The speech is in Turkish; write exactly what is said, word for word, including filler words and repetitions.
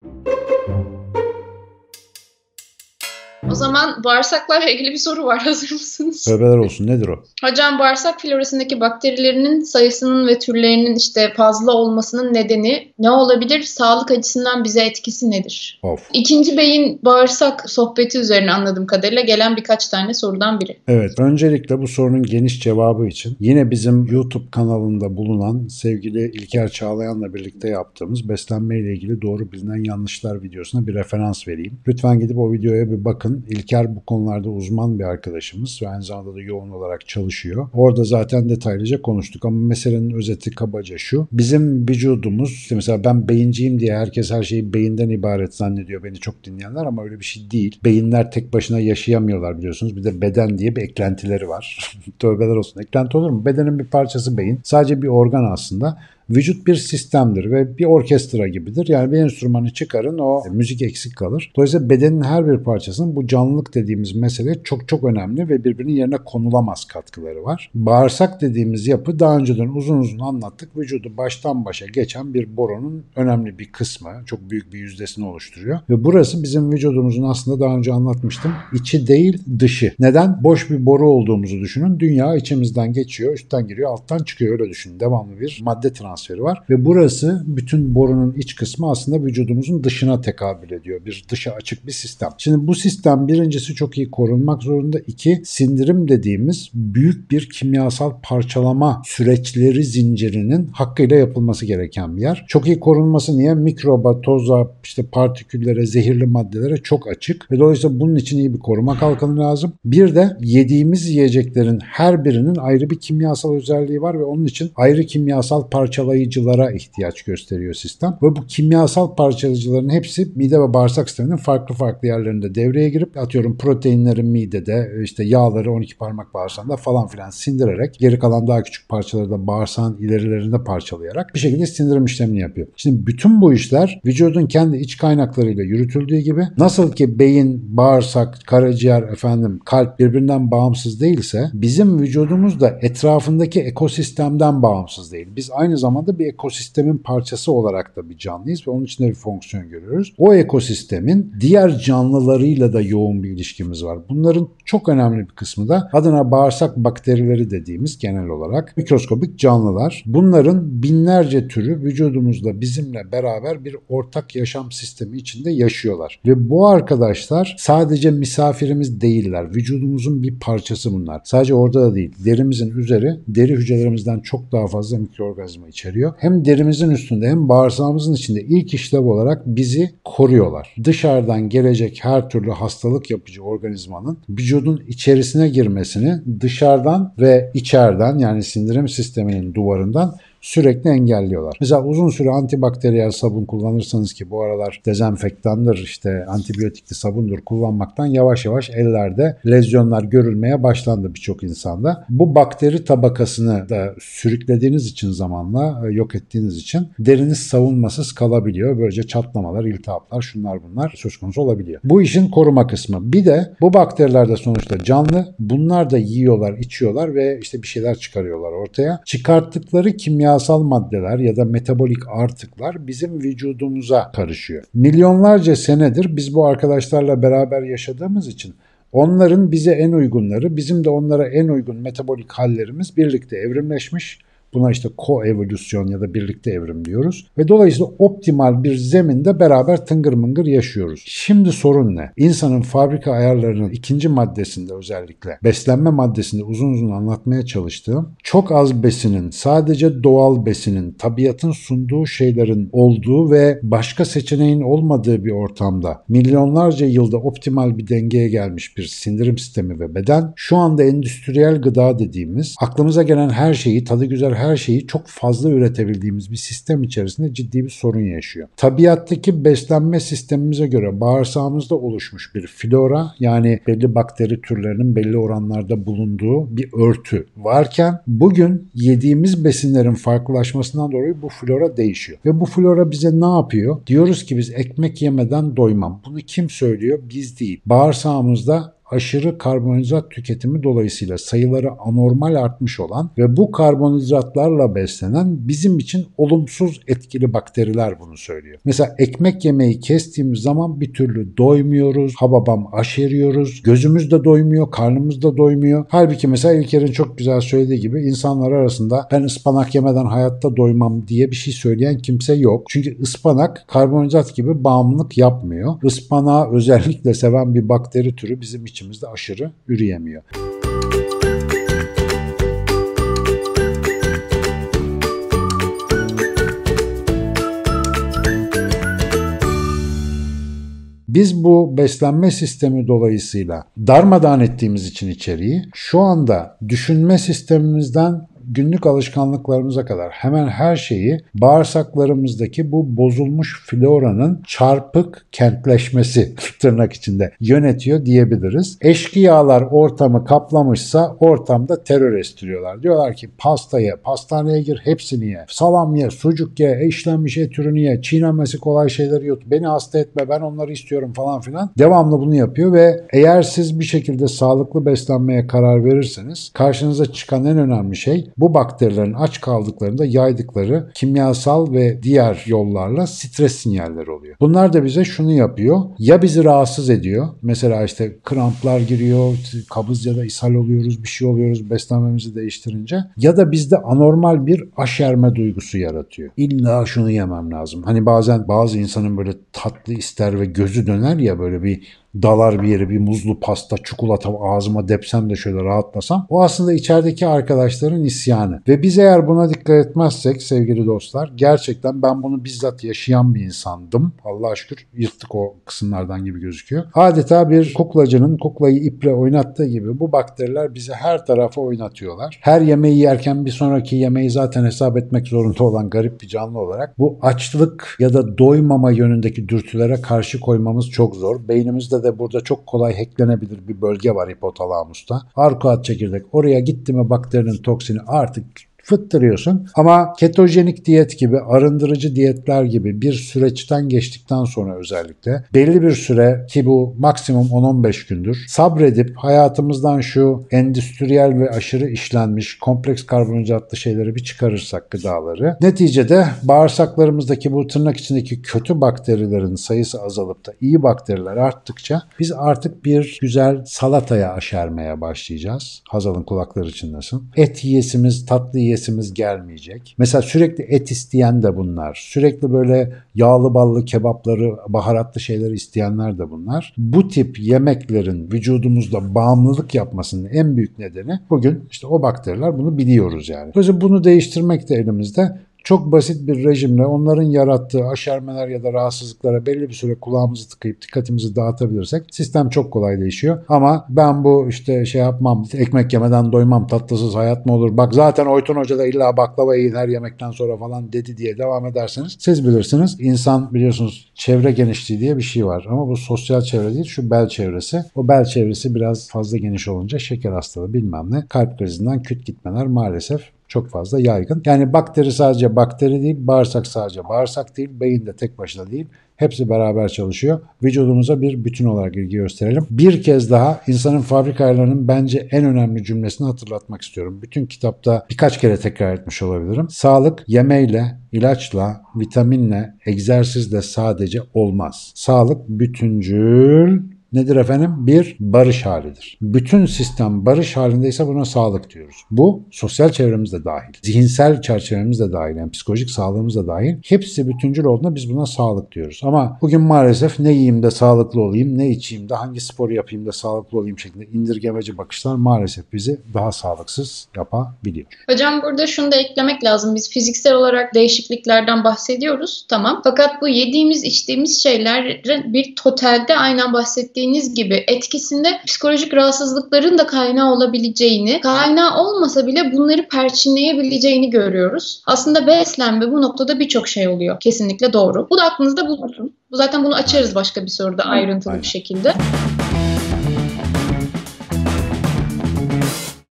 O zaman bağırsaklarla ilgili bir soru var. Hazır mısınız? Tövbeler olsun. Nedir o? Hocam, bağırsak florasındaki bakterilerinin sayısının ve türlerinin işte fazla olmasının nedeni ne olabilir? Sağlık açısından bize etkisi nedir? Of. İkinci beyin bağırsak sohbeti üzerine anladığım kadarıyla gelen birkaç tane sorudan biri. Evet. Öncelikle bu sorunun geniş cevabı için yine bizim YouTube kanalında bulunan sevgili İlker Çağlayan'la birlikte yaptığımız beslenme ile ilgili doğru bilinen yanlışlar videosuna bir referans vereyim. Lütfen gidip o videoya bir bakın. İlker bu konularda uzman bir arkadaşımız ve aynı zamanda da yoğun olarak çalışıyor. Orada zaten detaylıca konuştuk ama meselenin özeti kabaca şu. Bizim vücudumuz, işte mesela ben beyinciyim diye herkes her şeyi beyinden ibaret zannediyor, beni çok dinleyenler, ama öyle bir şey değil. Beyinler tek başına yaşayamıyorlar biliyorsunuz. Bir de beden diye bir eklentileri var. Tövbeler olsun. Eklenti olur mu? Bedenin bir parçası beyin. Sadece bir organ aslında. Vücut bir sistemdir ve bir orkestra gibidir. Yani bir enstrümanı çıkarın, o müzik eksik kalır. Dolayısıyla bedenin her bir parçasının bu canlılık dediğimiz mesele çok çok önemli ve birbirinin yerine konulamaz katkıları var. Bağırsak dediğimiz yapı daha önceden uzun uzun anlattık. Vücudu baştan başa geçen bir boronun önemli bir kısmı, çok büyük bir yüzdesini oluşturuyor. Ve burası bizim vücudumuzun, aslında daha önce anlatmıştım, içi değil dışı. Neden? Boş bir boru olduğumuzu düşünün. Dünya içimizden geçiyor, üstten giriyor, alttan çıkıyor, öyle düşünün. Devamlı bir madde transferi var ve burası, bütün borunun iç kısmı aslında vücudumuzun dışına tekabül ediyor. Bir dışa açık bir sistem. Şimdi bu sistem birincisi çok iyi korunmak zorunda. İki, sindirim dediğimiz büyük bir kimyasal parçalama süreçleri zincirinin hakkıyla yapılması gereken bir yer. Çok iyi korunması niye? Mikroba, toza, işte partiküllere, zehirli maddelere çok açık ve dolayısıyla bunun için iyi bir koruma kalkanı lazım. Bir de yediğimiz yiyeceklerin her birinin ayrı bir kimyasal özelliği var ve onun için ayrı kimyasal parçalayıcılara ihtiyaç gösteriyor sistem. Ve bu kimyasal parçalayıcıların hepsi mide ve bağırsak sisteminin farklı farklı yerlerinde devreye girip, atıyorum proteinleri midede, işte yağları on iki parmak bağırsağında falan filan sindirerek, geri kalan daha küçük parçaları da bağırsağın ilerilerinde parçalayarak bir şekilde sindirim işlemini yapıyor. Şimdi bütün bu işler vücudun kendi iç kaynaklarıyla yürütüldüğü gibi, nasıl ki beyin, bağırsak, karaciğer, efendim kalp birbirinden bağımsız değilse, bizim vücudumuz da etrafındaki ekosistemden bağımsız değil. Biz aynı zamanda bir ekosistemin parçası olarak da bir canlıyız ve onun içinde bir fonksiyon görüyoruz. O ekosistemin diğer canlılarıyla da yoğun bir ilişkimiz var. Bunların çok önemli bir kısmı da adına bağırsak bakterileri dediğimiz genel olarak mikroskobik canlılar. Bunların binlerce türü vücudumuzda bizimle beraber bir ortak yaşam sistemi içinde yaşıyorlar. Ve bu arkadaşlar sadece misafirimiz değiller. Vücudumuzun bir parçası bunlar. Sadece orada da değil. Derimizin üzeri deri hücrelerimizden çok daha fazla mikroorganizma içeriyor. Hem derimizin üstünde hem bağırsağımızın içinde ilk işlev olarak bizi koruyorlar. Dışarıdan gelecek her türlü hastalık yapıcı organizmanın vücudun içerisine girmesini dışarıdan ve içeriden, yani sindirim sisteminin duvarından sürekli engelliyorlar. Mesela uzun süre antibakteriyel sabun kullanırsanız, ki bu aralar dezenfektandır, işte antibiyotikli sabundur, kullanmaktan yavaş yavaş ellerde lezyonlar görülmeye başlandı birçok insanda. Bu bakteri tabakasını da sürüklediğiniz için, zamanla yok ettiğiniz için deriniz savunmasız kalabiliyor. Böylece çatlamalar, iltihaplar, şunlar bunlar söz konusu olabiliyor. Bu işin koruma kısmı. Bir de bu bakteriler de sonuçta canlı. Bunlar da yiyorlar, içiyorlar ve işte bir şeyler çıkarıyorlar ortaya. Çıkarttıkları kimya kimyasal maddeler ya da metabolik artıklar bizim vücudumuza karışıyor. Milyonlarca senedir biz bu arkadaşlarla beraber yaşadığımız için onların bize en uygunları, bizim de onlara en uygun metabolik hallerimiz birlikte evrimleşmiş. Buna işte koevolüsyon ya da birlikte evrim diyoruz. Ve dolayısıyla optimal bir zeminde beraber tıngır mıngır yaşıyoruz. Şimdi sorun ne? İnsanın fabrika ayarlarının ikinci maddesinde, özellikle beslenme maddesinde uzun uzun anlatmaya çalıştığım, çok az besinin, sadece doğal besinin, tabiatın sunduğu şeylerin olduğu ve başka seçeneğin olmadığı bir ortamda milyonlarca yılda optimal bir dengeye gelmiş bir sindirim sistemi ve beden, şu anda endüstriyel gıda dediğimiz, aklımıza gelen her şeyi, tadı güzel her şeyi çok fazla üretebildiğimiz bir sistem içerisinde ciddi bir sorun yaşıyor. Tabiattaki beslenme sistemimize göre bağırsağımızda oluşmuş bir flora, yani belli bakteri türlerinin belli oranlarda bulunduğu bir örtü varken, bugün yediğimiz besinlerin farklılaşmasından dolayı bu flora değişiyor. Ve bu flora bize ne yapıyor? Diyoruz ki biz ekmek yemeden doymam. Bunu kim söylüyor? Biz değil. Bağırsağımızda aşırı karbonhidrat tüketimi dolayısıyla sayıları anormal artmış olan ve bu karbonhidratlarla beslenen bizim için olumsuz etkili bakteriler bunu söylüyor. Mesela ekmek yemeği kestiğimiz zaman bir türlü doymuyoruz, hababam aşeriyoruz, gözümüz de doymuyor, karnımız da doymuyor. Halbuki mesela İlker'in çok güzel söylediği gibi insanlar arasında ben ıspanak yemeden hayatta doymam diye bir şey söyleyen kimse yok. Çünkü ıspanak karbonhidrat gibi bağımlılık yapmıyor. Ispanağı özellikle seven bir bakteri türü bizim içimizde aşırı üreyemiyor. Biz bu beslenme sistemi dolayısıyla darmadağın ettiğimiz için içeriği şu anda düşünme sistemimizden günlük alışkanlıklarımıza kadar hemen her şeyi bağırsaklarımızdaki bu bozulmuş floranın çarpık kentleşmesi tırnak içinde yönetiyor diyebiliriz. Eşkıyalar ortamı kaplamışsa ortamda terör estiriyorlar. Diyorlar ki pasta ye, pastaneye gir hepsini ye, salam ye, sucuk ye, işlenmiş et ürünü ye, çiğnenmesi kolay şeyleri yut, beni hasta etme ben onları istiyorum falan filan. Devamlı bunu yapıyor ve eğer siz bir şekilde sağlıklı beslenmeye karar verirseniz karşınıza çıkan en önemli şey bu bakterilerin aç kaldıklarında yaydıkları kimyasal ve diğer yollarla stres sinyalleri oluyor. Bunlar da bize şunu yapıyor. Ya bizi rahatsız ediyor. Mesela işte kramplar giriyor, kabız ya da ishal oluyoruz, bir şey oluyoruz beslenmemizi değiştirince. Ya da bizde anormal bir aşerme duygusu yaratıyor. İlla şunu yemem lazım. Hani bazen bazı insanın böyle tatlı ister ve gözü döner ya böyle bir dalar bir yere bir muzlu pasta, çikolata ağzıma depsem de şöyle rahatlasam. O aslında içerideki arkadaşların isyanı. Ve biz eğer buna dikkat etmezsek sevgili dostlar gerçekten ben bunu bizzat yaşayan bir insandım. Allah'a şükür yırttık o kısımlardan gibi gözüküyor. Adeta bir kuklacının kuklayı iple oynattığı gibi bu bakteriler bizi her tarafa oynatıyorlar. Her yemeği yerken bir sonraki yemeği zaten hesap etmek zorunda olan garip bir canlı olarak bu açlık ya da doymama yönündeki dürtülere karşı koymamız çok zor. Beynimizde de burada çok kolay hacklenebilir bir bölge var hipotalamusta. Arkuat çekirdek. Oraya gitti mi bakterinin toksini artık fıttırıyorsun. Ama ketojenik diyet gibi, arındırıcı diyetler gibi bir süreçten geçtikten sonra özellikle belli bir süre ki bu maksimum on on beş gündür sabredip hayatımızdan şu endüstriyel ve aşırı işlenmiş kompleks karbonhidratlı şeyleri bir çıkarırsak gıdaları neticede bağırsaklarımızdaki bu tırnak içindeki kötü bakterilerin sayısı azalıp da iyi bakteriler arttıkça biz artık bir güzel salataya aşermeye başlayacağız. Hazal'ın kulakları çınlasın. Et yiyesimiz, tatlı yiyesimiz gelmeyecek. Mesela sürekli et isteyen de bunlar. Sürekli böyle yağlı ballı kebapları, baharatlı şeyleri isteyenler de bunlar. Bu tip yemeklerin vücudumuzda bağımlılık yapmasının en büyük nedeni bugün işte o bakteriler bunu biliyoruz yani. Dolayısıyla bunu değiştirmek de elimizde. Çok basit bir rejimle onların yarattığı aşermeler ya da rahatsızlıklara belli bir süre kulağımızı tıkayıp dikkatimizi dağıtabilirsek sistem çok kolay değişiyor. Ama ben bu işte şey yapmam, ekmek yemeden doymam, tatlısız hayat mı olur? Bak zaten Oytun Hoca da illa baklava yiyin her yemekten sonra falan dedi diye devam ederseniz siz bilirsiniz. İnsan biliyorsunuz çevre genişliği diye bir şey var. Ama bu sosyal çevre değil şu bel çevresi. O bel çevresi biraz fazla geniş olunca şeker hastalığı bilmem ne kalp krizinden küt gitmeler maalesef çok fazla yaygın. Yani bakteri sadece bakteri değil, bağırsak sadece bağırsak değil, beyin de tek başına değil. Hepsi beraber çalışıyor. Vücudumuza bir bütün olarak ilgi gösterelim. Bir kez daha insanın fabrika ayarlarının bence en önemli cümlesini hatırlatmak istiyorum. Bütün kitapta birkaç kere tekrar etmiş olabilirim. Sağlık yemeyle, ilaçla, vitaminle, egzersizle sadece olmaz. Sağlık bütüncül nedir efendim? Bir barış halidir. Bütün sistem barış halindeyse buna sağlık diyoruz. Bu sosyal çevremiz de dahil. Zihinsel çerçevemiz de dahil. Yani psikolojik sağlığımız da dahil. Hepsi bütüncül olduğunda biz buna sağlık diyoruz. Ama bugün maalesef ne yiyeyim de sağlıklı olayım, ne içeyim de hangi spor yapayım da sağlıklı olayım şeklinde indirgemeci bakışlar maalesef bizi daha sağlıksız yapabiliyor. Hocam burada şunu da eklemek lazım. Biz fiziksel olarak değişikliklerden bahsediyoruz. Tamam. Fakat bu yediğimiz, içtiğimiz şeylerin bir totalde aynen bahsettiğimiz gibi etkisinde psikolojik rahatsızlıkların da kaynağı olabileceğini, kaynağı olmasa bile bunları perçinleyebileceğini görüyoruz. Aslında beslenme bu noktada birçok şey oluyor. Kesinlikle doğru. Bu da aklınızda bulunsun. Bu zaten bunu açarız başka bir soruda ayrıntılı bir şekilde.